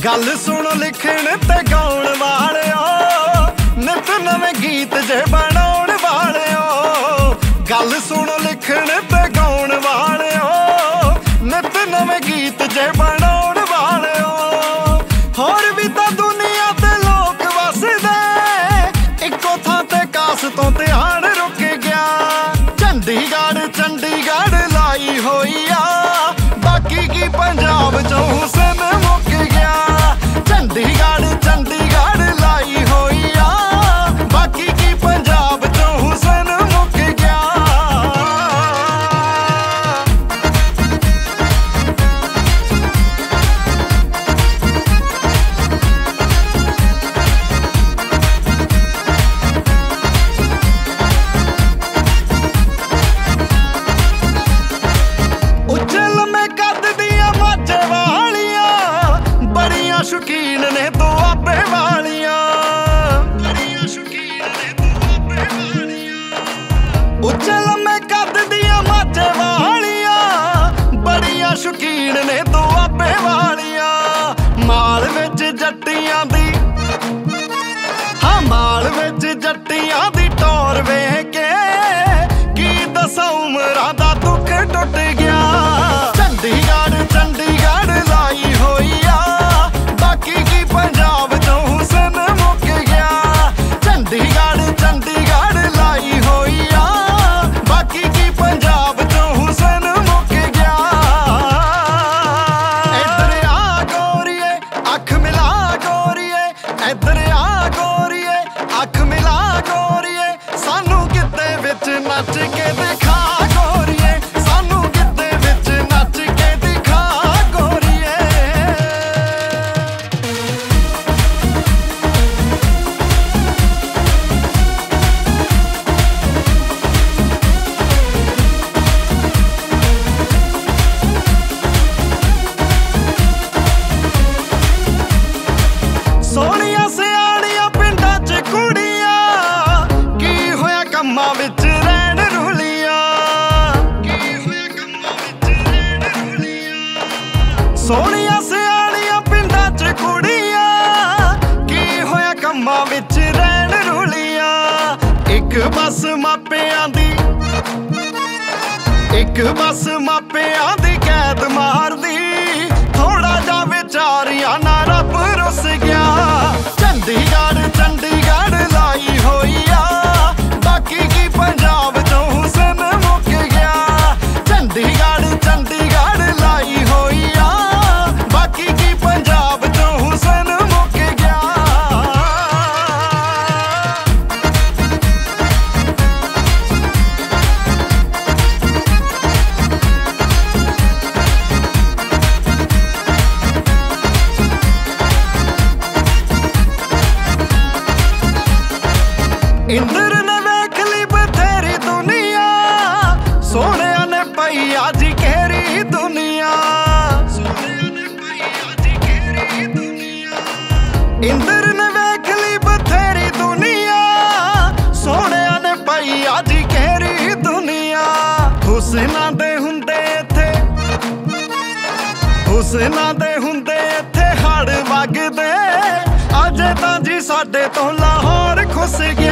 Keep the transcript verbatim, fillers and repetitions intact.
गल सुन लिखण ते गाउण वालिओ, नित नवें गीत जे बनाउण वालिओ। गल सुन लिखण ते गाउण वालिओ, नित नवें गीत जे बनाउण वालिओ। होर भी तां दुनिया ते लोक वसदे, इक्को थां ते कास तो ध्यान रुक गया। चंडीगढ़ चंडीगढ़ लाई होई आ, बाकी की पंजाब चों हुसन मुक गया। चंडीगढ़ चंडीगढ़ लाई होई आ, बाकी की पंजाब चों हुसन मुक गया। शौकीन ने तो आपे वालियां, बड़ियां शौकीन ने तो आपे वालियां। उच्चे लम्मे कद दियां माचे वालियां, बड़ियां शौकीन ने तो आपे वालियां। माल विच जट्टियां दी, हाँ माल विच जट्टियां दी टोर वेख के की दसां उमरां दा दुख टुट गया। चंडीगढ़ चंडीगढ़ लाई होई आ, बाकी की पंजाब चों हुसन मुक गया। चंडीगढ़ चंडीगढ़ लाई होई आ, बाकी की पंजाब चों हुसन मुक गया। इधर आ गोरिए अख मिला गोरिए, इधर आ गोरिए अख मिला गोरिए। सानू गिद्दे विच नच के दिखा गोरिए, सानू गिद्दे विच नच के दिखा गोरिए। सोहणियां सियाणियां पिंडां च कुड़ियां, की होया कम्मां विच रैण रुलियां, की होया कम्मां विच रैण रुलियां। सोहणियां सियाणियां पिंडां च कुड़ियां, की होया कम्मां विच रैण रुलियां। इक बस मापियां दी, इक बस मापियां दी कैद मारदी, थोड़ा जा विचारियां ना रब रुस गया। चंडीगढ़ चंडीगढ़ लाई होई आ, बाकी की पंजाब चों हुसन मुक गया। चंडीगढ़ चंडीगढ़ लाई होई आ, बाकी की पंजाब चों हुसन मुक गया। इंदर ने वेख ली बथेरी दुनिया, सोहणिया ने पाई आज घेरी दुनिया, सोहणिया ने पाई आज घेरी दुनिया। इंदर ने वेख ली बथेरी दुनिया, सोहणिया ने पाई आज घेरी दुनिया। हुसना दे हुंदे इत्थे, हुसना दे हुंदे इत्थे हड़ वगदे, अजे तां जी साडे तो लाहौर खुस गया।